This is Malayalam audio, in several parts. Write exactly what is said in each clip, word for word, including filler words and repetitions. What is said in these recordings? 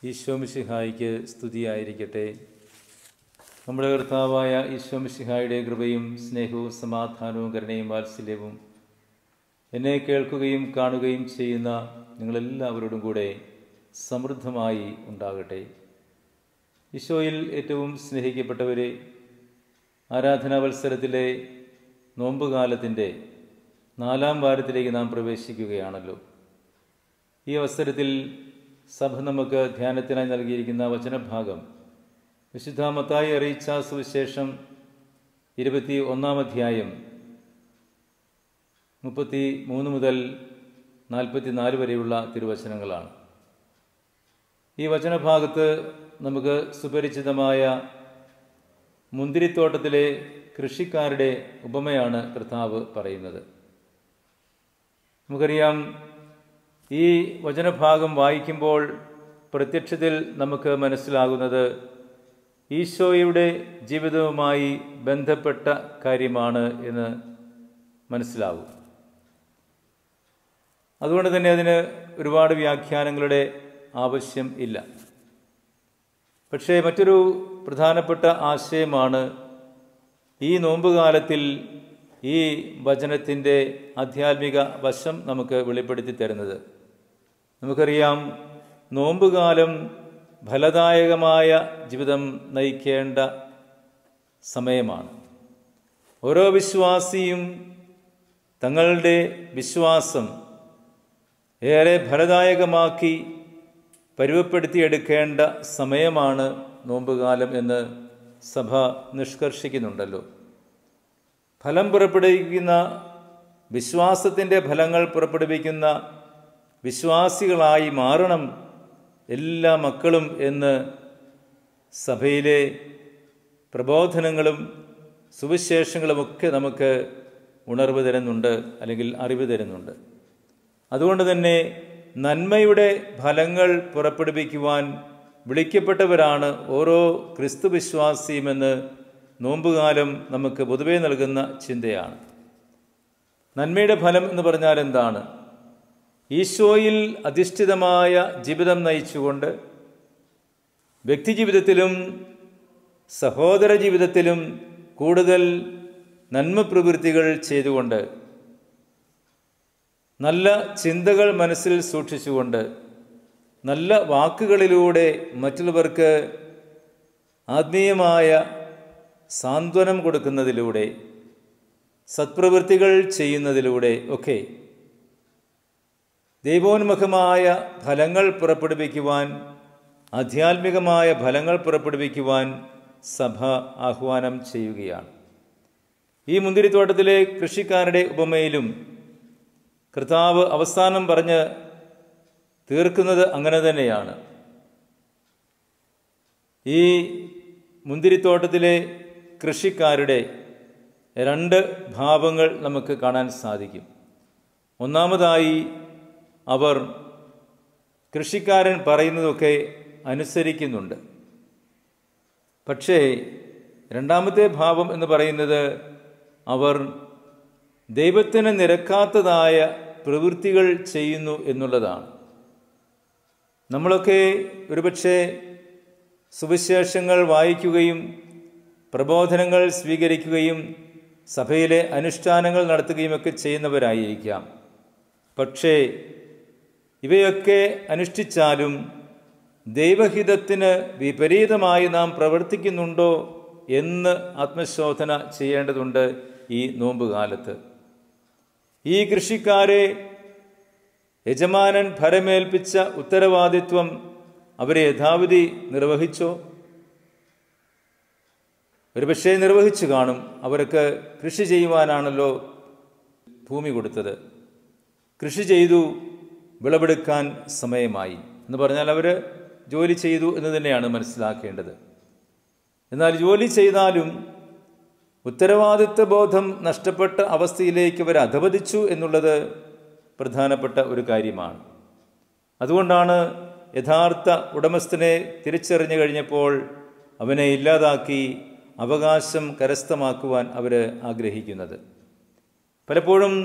ഈശോമിശിഹായിക്ക് സ്തുതിയായിരിക്കട്ടെ. നമ്മുടെ കർത്താവായ ഈശോമിശിഹായുടെ കൃപയും സ്നേഹവും സമാധാനവും കരുണയും വാത്സല്യവും എന്നെ കേൾക്കുകയും കാണുകയും ചെയ്യുന്ന നിങ്ങളെല്ലാവരോടും കൂടെ സമൃദ്ധമായി ഉണ്ടാകട്ടെ. ഈശോയിൽ ഏറ്റവും സ്നേഹിക്കപ്പെട്ടവരെ, ആരാധനാവത്സരത്തിലെ നോമ്പുകാലത്തിൻ്റെ നാലാം വാരത്തിലേക്ക് നാം പ്രവേശിക്കുകയാണല്ലോ. ഈ അവസരത്തിൽ സഭ നമുക്ക് ധ്യാനത്തിനായി നൽകിയിരിക്കുന്ന വചനഭാഗം വിശുദ്ധ മത്തായി അറിയിച്ച സുവിശേഷം ഇരുപത്തി ഒന്നാം അധ്യായം മുപ്പത്തി മൂന്ന് മുതൽ നാൽപ്പത്തി നാല് വരെയുള്ള തിരുവചനങ്ങളാണ്. ഈ വചനഭാഗത്ത് നമുക്ക് സുപരിചിതമായ മുന്തിരിത്തോട്ടത്തിലെ കൃഷിക്കാരുടെ ഉപമയാണ് കർത്താവ് പറയുന്നത്. നമുക്കറിയാം, ഈ വചനഭാഗം വായിക്കുമ്പോൾ പ്രത്യക്ഷത്തിൽ നമുക്ക് മനസ്സിലാകുന്നത് ഈശോയുടെ ജീവിതവുമായി ബന്ധപ്പെട്ട കാര്യമാണ് എന്ന് മനസ്സിലാകും. അതുകൊണ്ട് തന്നെ അതിന് ഒരുപാട് വ്യാഖ്യാനങ്ങളുടെ ആവശ്യം ഇല്ല. പക്ഷേ മറ്റൊരു പ്രധാനപ്പെട്ട ആശയമാണ് ഈ നോമ്പുകാലത്തിൽ ഈ വചനത്തിൻ്റെ ആധ്യാത്മിക വശം നമുക്ക് വെളിപ്പെടുത്തി തരുന്നത്. നമുക്കറിയാം, നോമ്പുകാലം ഫലദായകമായ ജീവിതം നയിക്കേണ്ട സമയമാണ്. ഓരോ വിശ്വാസിയും തങ്ങളുടെ വിശ്വാസം ഏറെ ഫലദായകമാക്കി പരുവപ്പെടുത്തിയെടുക്കേണ്ട സമയമാണ് നോമ്പുകാലം എന്ന് സഭ നിഷ്കർഷിക്കുന്നുണ്ടല്ലോ. ഫലം പുറപ്പെടുവിക്കുന്ന, വിശ്വാസത്തിൻ്റെ ഫലങ്ങൾ പുറപ്പെടുവിക്കുന്ന വിശ്വാസികളായി മാറണം എല്ലാ മക്കളും എന്ന് സഭയിലെ പ്രബോധനങ്ങളും സുവിശേഷങ്ങളുമൊക്കെ നമുക്ക് ഉണർവ് തരുന്നുണ്ട്, അല്ലെങ്കിൽ അറിവ് തരുന്നുണ്ട്. അതുകൊണ്ട് തന്നെ നന്മയുടെ ഫലങ്ങൾ പുറപ്പെടുവിക്കുവാൻ വിളിക്കപ്പെട്ടവരാണ് ഓരോ ക്രിസ്തു വിശ്വാസിയുമെന്ന് നോമ്പുകാലം നമുക്ക് പൊതുവെ നൽകുന്ന ചിന്തയാണ്. നന്മയുടെ ഫലം എന്ന് പറഞ്ഞാൽ എന്താണ്? ഈശോയിൽ അധിഷ്ഠിതമായ ജീവിതം നയിച്ചുകൊണ്ട് വ്യക്തിജീവിതത്തിലും സഹോദര ജീവിതത്തിലും കൂടുതൽ നന്മ പ്രവൃത്തികൾ ചെയ്തുകൊണ്ട്, നല്ല ചിന്തകൾ മനസ്സിൽ സൂക്ഷിച്ചുകൊണ്ട്, നല്ല വാക്കുകളിലൂടെ മറ്റുള്ളവർക്ക് ആത്മീയമായ സാന്ത്വനം കൊടുക്കുന്നതിലൂടെ, സത്പ്രവൃത്തികൾ ചെയ്യുന്നതിലൂടെ ഒക്കെ ദൈവോന്മുഖമായ ഫലങ്ങൾ പുറപ്പെടുവിക്കുവാൻ, ആധ്യാത്മികമായ ഫലങ്ങൾ പുറപ്പെടുവിക്കുവാൻ സഭ ആഹ്വാനം ചെയ്യുകയാണ്. ഈ മുന്തിരിത്തോട്ടത്തിലെ കൃഷിക്കാരുടെ ഉപമയിലും കർത്താവ് അവസാനം പറഞ്ഞ് തീർക്കുന്നത് അങ്ങനെ തന്നെയാണ്. ഈ മുന്തിരിത്തോട്ടത്തിലെ കൃഷിക്കാരുടെ രണ്ട് ഭാവങ്ങൾ നമുക്ക് കാണാൻ സാധിക്കും. ഒന്നാമതായി, അവർ കൃഷിക്കാരൻ പറയുന്നതൊക്കെ അനുസരിക്കുന്നുണ്ട്. പക്ഷേ രണ്ടാമത്തെ ഭാവം എന്ന് പറയുന്നത്, അവർ ദൈവത്തിന് നിരക്കാത്തതായ പ്രവൃത്തികൾ ചെയ്യുന്നു എന്നുള്ളതാണ്. നമ്മളൊക്കെ ഒരുപക്ഷെ സുവിശേഷങ്ങൾ വായിക്കുകയും പ്രബോധനങ്ങൾ സ്വീകരിക്കുകയും സഭയിലെ അനുഷ്ഠാനങ്ങൾ നടത്തുകയും ഒക്കെ ചെയ്യുന്നവരായിരിക്കാം. പക്ഷേ ഇവയൊക്കെ അനുഷ്ഠിച്ചാലും ദൈവഹിതത്തിന് വിപരീതമായി നാം പ്രവർത്തിക്കുന്നുണ്ടോ എന്ന് ആത്മശോധന ചെയ്യേണ്ടതുണ്ട് ഈ നോമ്പുകാലത്ത്. ഈ കൃഷിക്കാരെ യജമാനൻ ഭരമേൽപ്പിച്ച ഉത്തരവാദിത്വം അവരെ യഥാവിധി നിർവഹിച്ചോ? ഒരുപക്ഷെ നിർവഹിച്ചു കാണും. അവർക്ക് കൃഷി ചെയ്യുവാനാണല്ലോ ഭൂമി കൊടുത്തത്. കൃഷി ചെയ്തു, വിളവെടുക്കാൻ സമയമായി എന്ന് പറഞ്ഞാൽ അവർ ജോലി ചെയ്തു എന്ന് തന്നെയാണ് മനസ്സിലാക്കേണ്ടത്. എന്നാൽ ജോലി ചെയ്താലും ഉത്തരവാദിത്വ ബോധം നഷ്ടപ്പെട്ട അവസ്ഥയിലേക്ക് അവർ അധപതിച്ചു എന്നുള്ളത് പ്രധാനപ്പെട്ട ഒരു കാര്യമാണ്. അതുകൊണ്ടാണ് യഥാർത്ഥ ഉടമസ്ഥനെ തിരിച്ചറിഞ്ഞു കഴിഞ്ഞപ്പോൾ അവനെ ഇല്ലാതാക്കി അവകാശം കരസ്ഥമാക്കുവാൻ അവർ ആഗ്രഹിക്കുന്നത്. പലപ്പോഴും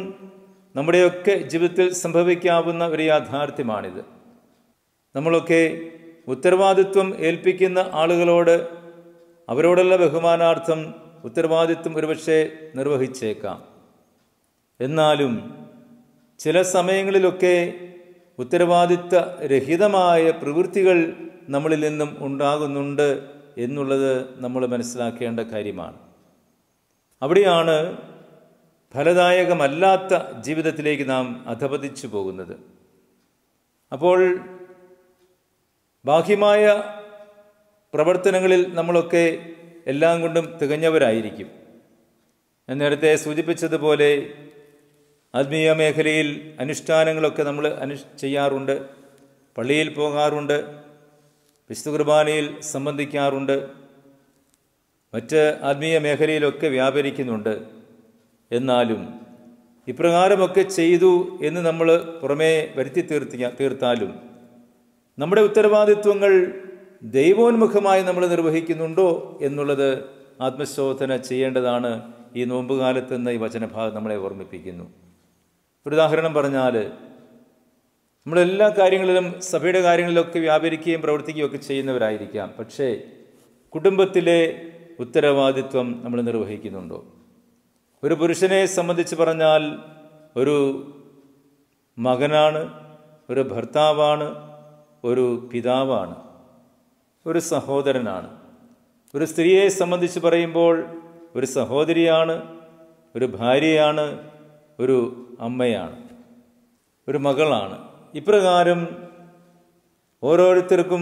നമ്മുടെയൊക്കെ ജീവിതത്തിൽ സംഭവിക്കാവുന്ന ഒരു യാഥാർത്ഥ്യമാണിത്. നമ്മളൊക്കെ ഉത്തരവാദിത്വം ഏൽപ്പിക്കുന്ന ആളുകളോട് അവരോടുള്ള ബഹുമാനാർത്ഥം ഉത്തരവാദിത്വം ഒരുപക്ഷെ നിർവഹിച്ചേക്കാം. എന്നാലും ചില സമയങ്ങളിലൊക്കെ ഉത്തരവാദിത്വ രഹിതമായ പ്രവൃത്തികൾ നമ്മളിൽ നിന്നും ഉണ്ടാകുന്നുണ്ട് എന്നുള്ളത് നമ്മൾ മനസ്സിലാക്കേണ്ട കാര്യമാണ്. അവിടെയാണ് ഫലദായകമല്ലാത്ത ജീവിതത്തിലേക്ക് നാം അധപതിച്ചു പോകുന്നത്. അപ്പോൾ ബാഹ്യമായ പ്രവർത്തനങ്ങളിൽ നമ്മളൊക്കെ എല്ലാം കൊണ്ടും തികഞ്ഞവരായിരിക്കും. ഞാൻ നേരത്തെ സൂചിപ്പിച്ചതുപോലെ ആത്മീയ മേഖലയിൽ അനുഷ്ഠാനങ്ങളൊക്കെ നമ്മൾ അനു ചെയ്യാറുണ്ട്, പള്ളിയിൽ പോകാറുണ്ട്, വിശുദ്ധ കുർബാനയിൽ സംബന്ധിക്കാറുണ്ട്, മറ്റ് ആത്മീയ മേഖലയിലൊക്കെ വ്യാപരിക്കുന്നുണ്ട്. എന്നാലും ഇപ്രകാരമൊക്കെ ചെയ്തു എന്ന് നമ്മൾ പുറമേ വരുത്തി തീർത്തി തീർത്താലും നമ്മുടെ ഉത്തരവാദിത്വങ്ങൾ ദൈവോന്മുഖമായി നമ്മൾ നിർവഹിക്കുന്നുണ്ടോ എന്നുള്ളത് ആത്മശോധന ചെയ്യേണ്ടതാണ്. ഈ നോമ്പുകാലത്തെന്ന ഈ വചനഭാഗം നമ്മളെ ഓർമ്മിപ്പിക്കുന്നു. ഒരു ഉദാഹരണം പറഞ്ഞാൽ, നമ്മളെല്ലാ കാര്യങ്ങളിലും സഭയുടെ കാര്യങ്ങളിലൊക്കെ വ്യാപരിക്കുകയും പ്രവർത്തിക്കുകയും ഒക്കെ ചെയ്യുന്നവരായിരിക്കാം. പക്ഷേ കുടുംബത്തിലെ ഉത്തരവാദിത്വം നമ്മൾ നിർവഹിക്കുന്നുണ്ടോ? ഒരു പുരുഷനെ സംബന്ധിച്ച് പറഞ്ഞാൽ ഒരു മകനാണ്, ഒരു ഭർത്താവാണ്, ഒരു പിതാവാണ്, ഒരു സഹോദരനാണ്. ഒരു സ്ത്രീയെ സംബന്ധിച്ച് പറയുമ്പോൾ ഒരു സഹോദരിയാണ്, ഒരു ഭാര്യയാണ്, ഒരു അമ്മയാണ്, ഒരു മകളാണ്. ഇപ്രകാരം ഓരോരുത്തർക്കും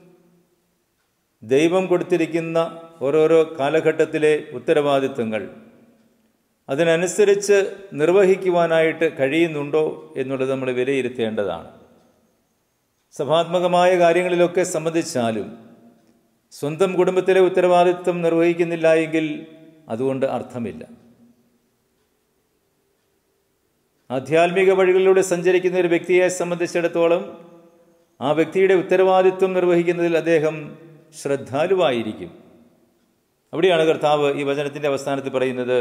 ദൈവം കൊടുത്തിരിക്കുന്ന ഓരോരോ കാലഘട്ടത്തിലെ ഉത്തരവാദിത്വങ്ങൾ അതിനനുസരിച്ച് നിർവഹിക്കുവാനായിട്ട് കഴിയുന്നുണ്ടോ എന്നുള്ളത് നമ്മൾ വിലയിരുത്തേണ്ടതാണ്. സഭാത്മകമായ കാര്യങ്ങളിലൊക്കെ സംബന്ധിച്ചാലും സ്വന്തം കുടുംബത്തിലെ ഉത്തരവാദിത്വം നിർവഹിക്കുന്നില്ല എങ്കിൽ അതുകൊണ്ട് അർത്ഥമില്ല. ആധ്യാത്മിക വഴികളിലൂടെ സഞ്ചരിക്കുന്ന ഒരു വ്യക്തിയെ സംബന്ധിച്ചിടത്തോളം ആ വ്യക്തിയുടെ ഉത്തരവാദിത്വം നിർവഹിക്കുന്നതിൽ അദ്ദേഹം ശ്രദ്ധാലുവായിരിക്കും. അവിടെയാണ് കർത്താവ് ഈ വചനത്തിൻ്റെ അവസാനത്തിൽ പറയുന്നത്,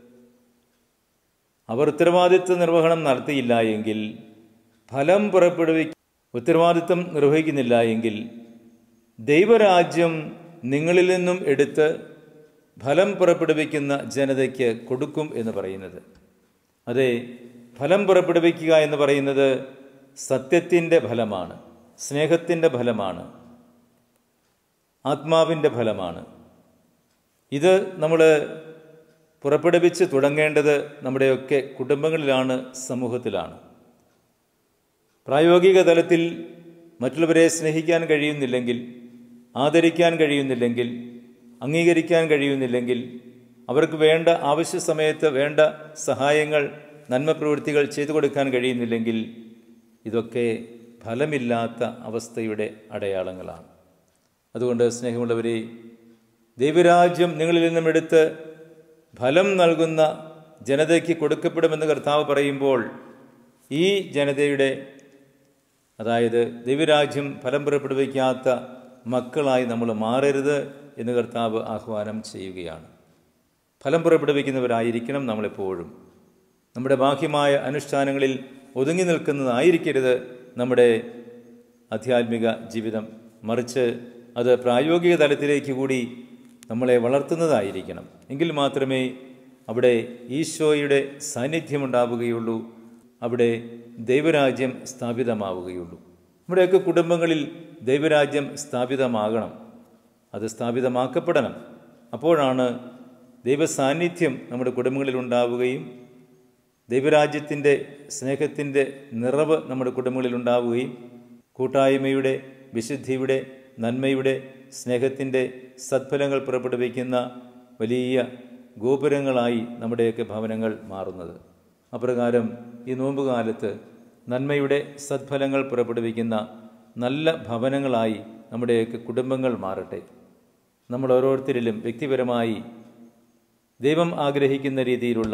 അവർ ഉത്തരവാദിത്വ നിർവഹണം നടത്തിയില്ല എങ്കിൽ, ഫലം പുറപ്പെടുവി ഉത്തരവാദിത്വം നിർവഹിക്കുന്നില്ല എങ്കിൽ ദൈവരാജ്യം നിങ്ങളിൽ നിന്നും എടുത്ത് ഫലം പുറപ്പെടുവിക്കുന്ന ജനതയ്ക്ക് കൊടുക്കും എന്ന് പറയുന്നത്. അതെ, ഫലം പുറപ്പെടുവിക്കുക എന്ന് പറയുന്നത് സത്യത്തിൻ്റെ ഫലമാണ്, സ്നേഹത്തിൻ്റെ ഫലമാണ്, ആത്മാവിൻ്റെ ഫലമാണ്. ഇത് നമ്മൾ പുറപ്പെടുവിച്ച് തുടങ്ങേണ്ടത് നമ്മുടെയൊക്കെ കുടുംബങ്ങളിലാണ്, സമൂഹത്തിലാണ്. പ്രായോഗിക തലത്തിൽ മറ്റുള്ളവരെ സ്നേഹിക്കാൻ കഴിയുന്നില്ലെങ്കിൽ, ആദരിക്കാൻ കഴിയുന്നില്ലെങ്കിൽ, അംഗീകരിക്കാൻ കഴിയുന്നില്ലെങ്കിൽ, അവർക്ക് വേണ്ട ആവശ്യ സമയത്ത് വേണ്ട സഹായങ്ങൾ, നന്മ പ്രവൃത്തികൾ ചെയ്തു കൊടുക്കാൻ കഴിയുന്നില്ലെങ്കിൽ ഇതൊക്കെ ഫലമില്ലാത്ത അവസ്ഥയുടെ അടയാളങ്ങളാണ്. അതുകൊണ്ട് സ്നേഹമുള്ളവരെ, ദൈവരാജ്യം നിങ്ങളിൽ നിന്നും എടുത്ത് ഫലം നൽകുന്ന ജനതയ്ക്ക് കൊടുക്കപ്പെടുമെന്ന് കർത്താവ് പറയുമ്പോൾ ഈ ജനതയുടെ, അതായത് ദൈവരാജ്യം ഫലം പുറപ്പെടുവിക്കാത്ത മക്കളായി നമ്മൾ മാറരുത് എന്ന് കർത്താവ് ആഹ്വാനം ചെയ്യുകയാണ്. ഫലം പുറപ്പെടുവിക്കുന്നവരായിരിക്കണം നമ്മളെപ്പോഴും. നമ്മുടെ ബാഹ്യമായ അനുഷ്ഠാനങ്ങളിൽ ഒതുങ്ങി നിൽക്കുന്നതായിരിക്കരുത് നമ്മുടെ ആധ്യാത്മിക ജീവിതം, മറിച്ച് അത് പ്രായോഗിക തലത്തിലേക്ക് കൂടി നമ്മളെ വളർത്തുന്നതായിരിക്കണം. എങ്കിൽ മാത്രമേ അവിടെ ഈശോയുടെ സാന്നിധ്യമുണ്ടാവുകയുള്ളൂ, അവിടെ ദൈവരാജ്യം സ്ഥാപിതമാവുകയുള്ളൂ. നമ്മുടെയൊക്കെ കുടുംബങ്ങളിൽ ദൈവരാജ്യം സ്ഥാപിതമാകണം, അത് സ്ഥാപിതമാക്കപ്പെടണം. അപ്പോഴാണ് ദൈവസാന്നിധ്യം നമ്മുടെ കുടുംബങ്ങളിൽ ഉണ്ടാവുകയും ദൈവരാജ്യത്തിൻ്റെ സ്നേഹത്തിൻ്റെ നിറവ് നമ്മുടെ കുടുംബങ്ങളിൽ ഉണ്ടാവുകയും കൂട്ടായ്മയുടെ, വിശുദ്ധിയുടെ, നന്മയുടെ, സ്നേഹത്തിൻ്റെ സദ്ഫലങ്ങൾ പുറപ്പെടുവിക്കുന്ന വലിയ ഗോപുരങ്ങളായി നമ്മുടെയൊക്കെ ഭവനങ്ങൾ മാറുന്നത്. അപ്രകാരം ഈ നോമ്പുകാലത്ത് നന്മയുടെ സദ്ഫലങ്ങൾ പുറപ്പെടുവിക്കുന്ന നല്ല ഭവനങ്ങളായി നമ്മുടെയൊക്കെ കുടുംബങ്ങൾ മാറട്ടെ. നമ്മൾ ഓരോരുത്തരിലും വ്യക്തിപരമായി ദൈവം ആഗ്രഹിക്കുന്ന രീതിയിലുള്ള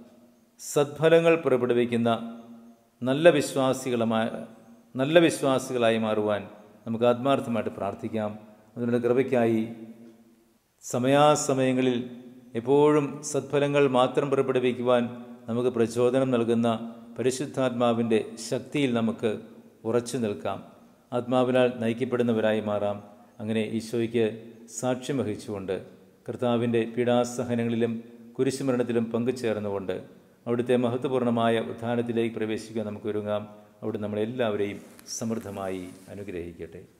സദ്ഫലങ്ങൾ പുറപ്പെടുവിക്കുന്ന നല്ല വിശ്വാസികളുമായ നല്ല വിശ്വാസികളായി മാറുവാൻ നമുക്ക് ആത്മാർത്ഥമായിട്ട് പ്രാർത്ഥിക്കാം. അതിനുള്ള കൃപയ്ക്കായി സമയാസമയങ്ങളിൽ എപ്പോഴും സദ്ഫലങ്ങൾ മാത്രം പുറപ്പെടുവിക്കുവാൻ നമുക്ക് പ്രചോദനം നൽകുന്ന പരിശുദ്ധാത്മാവിൻ്റെ ശക്തിയിൽ നമുക്ക് ഉറച്ചു നിൽക്കാം. ആത്മാവിനാൽ നയിക്കപ്പെടുന്നവരായി മാറാം. അങ്ങനെ ഈശോയ്ക്ക് സാക്ഷ്യം വഹിച്ചുകൊണ്ട് കർത്താവിൻ്റെ പീഡാസഹനങ്ങളിലും കുരിശുമരണത്തിലും പങ്കുചേർന്നുകൊണ്ട് അവിടുത്തെ മഹത്വപൂർണ്ണമായ ഉത്ഥാനത്തിലേക്ക് പ്രവേശിക്കാൻ നമുക്ക് ഒരുങ്ങാം. അവിടെ നമ്മളെല്ലാവരെയും സമൃദ്ധമായി അനുഗ്രഹിക്കട്ടെ.